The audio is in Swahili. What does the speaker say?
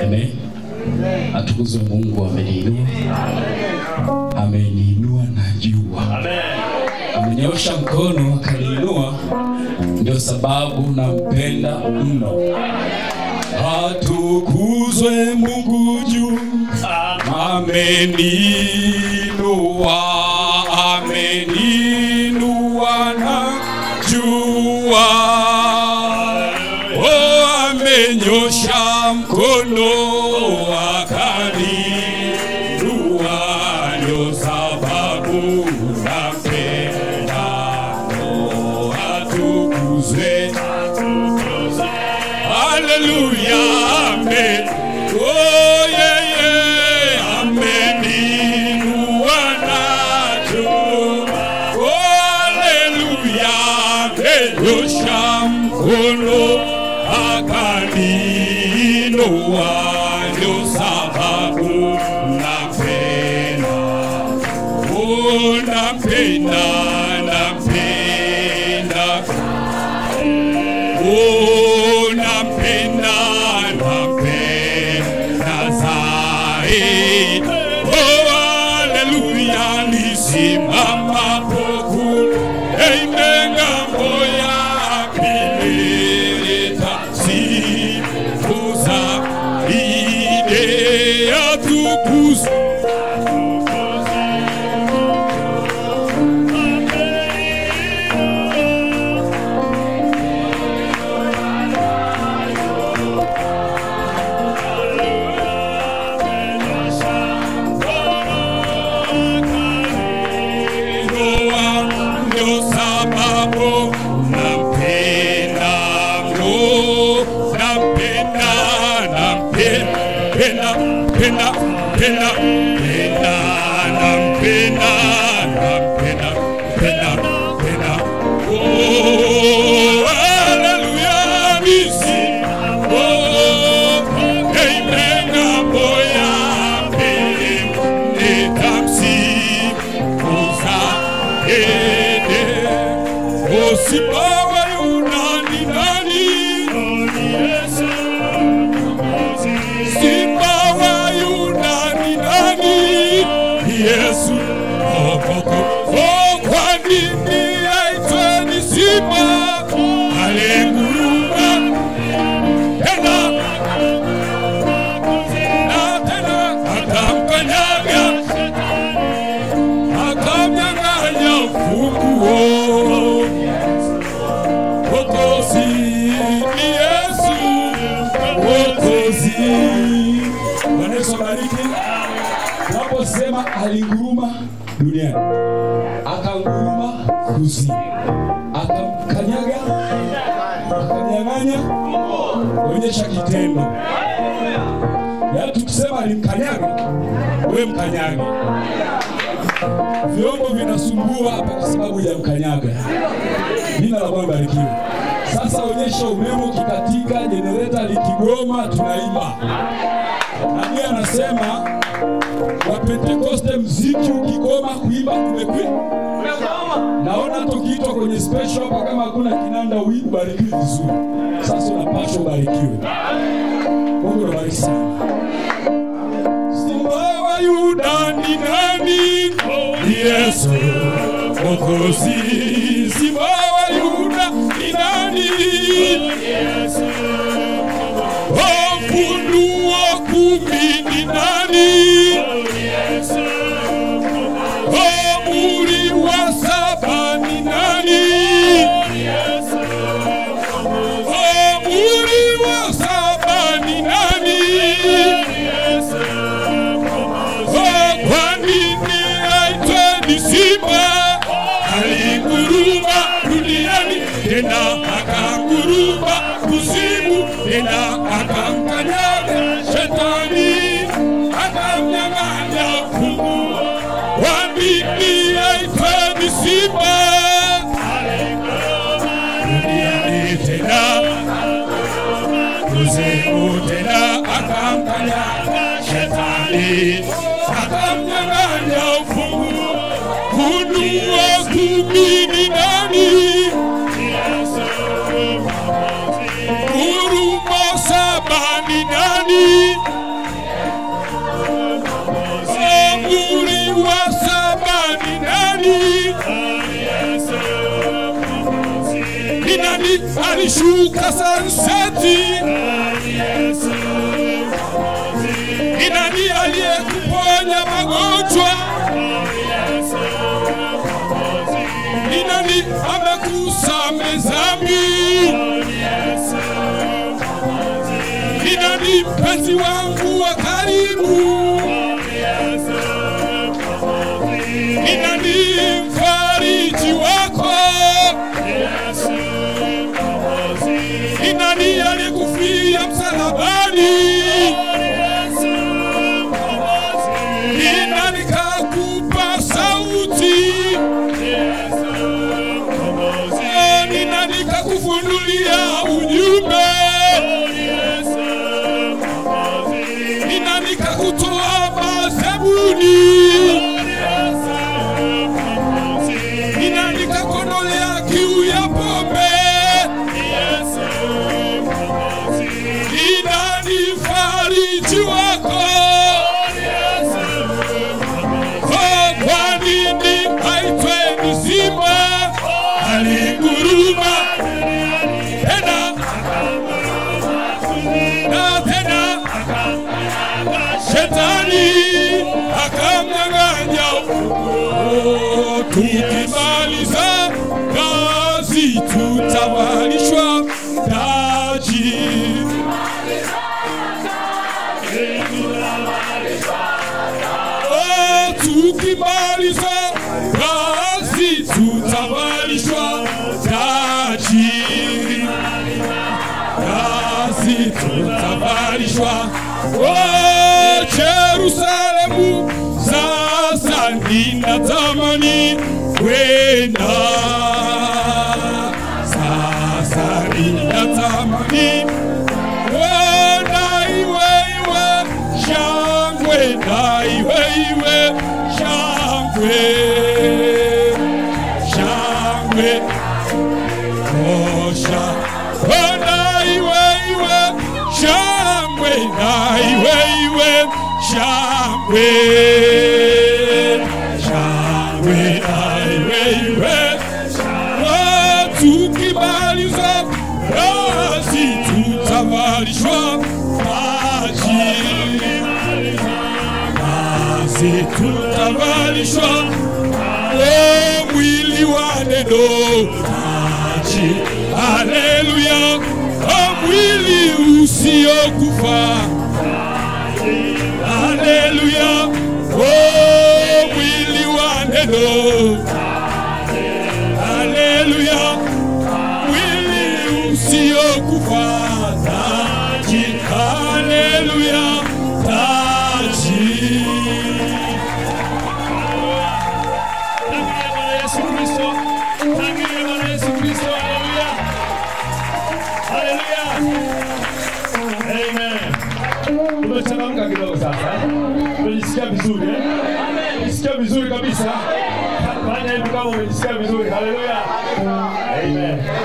Amen. Atukuzwe Mungu ameniinua. Ameniinua najua. Amen. Amenyosha mkono akaniinua, ndio sababu nampenda mno. Atukuzwe Mungu juu. Ameniinua, ameniinua najua. Oh, amenyosha mkono akaniinua, ndio sababu nampenda. Oh, atukuzwe. Hallelujah, amen. Oh yeah, yeah, ameniinua najua. Oh, hallelujah, amenyosha mkono akaniinua, ndio sababu nampenda. Oh, nampenda, nampenda. Oh, nampenda, nampenda zaidi. Oh, hallelujah, nisimama pokuni. Amen, moya pileta siku zaidi. Atukuzwe. Oh, hallelujah, nisi. Oh, amen, boya pim, netamsi, uzaede. Oh, sibawa yunani nani, Yesu. Sibawa yunani nani, Yesu. Oh, kwa nini aitweni Simba? Alinguruma tena na tena, akamkanyaga, akamnyang'anya ufunguo. Wokozi ni Yesu, wokozi. Bwana Yesu abariki. Tunaposema alinguruma duniani, akanguruma kuzimu, akamkanyaga, akamnyang'anya, onyesha kitendo. Ya tukisema alimkanyaga, wewe mkanyage. Vyombo vinasumbua hapa kwa sababu ya mkanyaga. Jina la Bwana barikiwe. Sasa onyesha umeme ukikatika, generator likigoma, tunaimba. Nani anasema wa Pentecoste mziki ukigoma kuimba kumekwi? Naona tukiitwa kwenye special hapa kama hakuna kinanda wimbo barikiwe vizuri. Sasa unapaswa barikiwe. Mungu abariki sana. Simba wa Yuda ni nani? Yesu Mwokozi. Simba wa Yuda ni nani? Yesu. Ufunuo 10 ni nani? Yesu. Muhuri wa 7 ni nani? Yesu. Muhuri wa 7 ni nani? Yesu. Kwa nini aitweni Simba? Alinguruma duniani, tena akanguruma kuzimu, tena akamkanyaga shetani, akamnyang'anya ufunguo. Kwa nini aitweni Simba? Alinguruma duniani, tena kuzimu, tena akamkanyaga shetani, akamnyang'anya ufunguo. Ufunuo 10 ni nani? Yesu Mwokozi. Muhuri wa 7 ni nani? alishuka sanseti? Ni nani aliyekuponya magonjwa? Ni nani amekusamehe dhambi? Ni nani mpenzi wangu wa karibu? Ni nani mfariji wako? Ni nani aliyekufia msalabani? Ni nani kakupa sauti? Ni nani kakufunulia ujumbe? Ni nani kakutoa mazabuni? Ni nani kakondolea kiu ya pombe? Ni nani mfariji wako? Kwa nini haitwe ni simba alinguruma tena na tena, shetani akamnyang'anya ufunguo? Tukimaliza kazi tutavalishwa taji. Tukimaliza kazi tutavalishwa taji. Kazi tutavalishwa. Yerusalemu, sasa ninatamani kwenda. Sasa ninatamani kwenda. Iwe shangwe, na iwe shangwe, shangwe, osha. Kwenda iwe shangwe, na iwe shangwe, shangwe, na iwe. Tukimaliza kazi tutavalishwa taji. Kazi tutavalishwa mwili wa neno taji. Haleluya. Mwili usiokufa. Haleluya. Mwili wa neno. Haleluya. Mwili usiokufa taji. Haleluya. Taji. Yesu Kristo. Tangilia Yesu Kristo. Haleluya. Amen. Tumechangamka kidogo sasa. Unajisikia vizuri eh? Amen. Unajisikia vizuri kabisa. Fanya hivi kama unajisikia vizuri. Haleluya. Amen.